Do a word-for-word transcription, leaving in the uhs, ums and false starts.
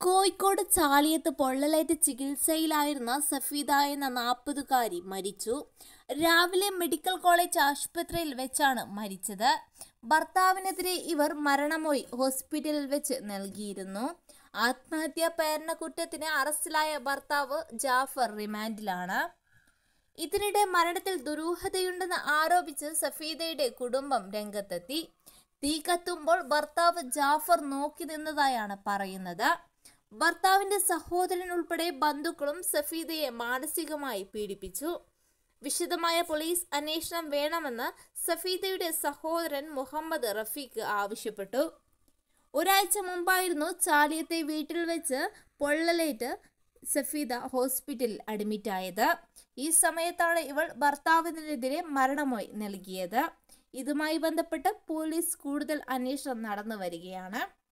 കോഴിക്കോട് ചാലിയത്ത് പൊള്ളലേറ്റ് ചികിത്സയിലായിരുന്ന സഫീദ എന്ന നാൽപ്പതുകാരി മരിച്ചു. രാവിലെ മെഡിക്കൽ കോളേജ് ആശുപത്രിയിൽ വെച്ചാണ് മരിച്ചത്. ഭർത്താവിനെതിരെ ഇവർ മരണമൊഴി ഹോസ്പിറ്റലിൽ വെച്ച് നൽകിയിരുന്നു. ആത്മഹത്യാ പ്രേരണക്കുറ്റത്തിന് അറസ്റ്റിലായ ഭർത്താവ് ജാഫർ റിമാൻഡിലാണ്. ഇതിനിടെ മരണത്തിൽ ദുരൂഹതയുണ്ടെന്ന് ആരോപിച്ച് സഫീദയുടെ കുടുംബം രംഗത്തെത്തി. തീ കത്തുമ്പോൾ ഭർത്താവ് ജാഫർ നോക്കി നിന്നതായാണ് പറയുന്നത്. ഭർത്താവിന്റെ സഹോദരൻ ഉൾപ്പെടെ ബന്ധുക്കളും സഫീദയെ മാനസികമായി പീഡിപ്പിച്ചു. വിശദമായ പോലീസ് അന്വേഷണം വേണമെന്ന് സഫീദയുടെ സഹോദരൻ മുഹമ്മദ് റഫീഖ് ആവശ്യപ്പെട്ടു. ഒരാഴ്ച മുമ്പായിരുന്നു ചാലിയത്തെ വീട്ടിൽ വെച്ച് പൊള്ളലേറ്റ് സഫീദ ഹോസ്പിറ്റലിൽ അഡ്മിറ്റായത്. ഈ സമയത്താണ് ഇവൾ ഭർത്താവിനെതിരെ മരണമൊഴി നൽകിയത്. ഇതുമായി ബന്ധപ്പെട്ട് പോലീസ് കൂടുതൽ അന്വേഷണം നടന്നു വരികയാണ്.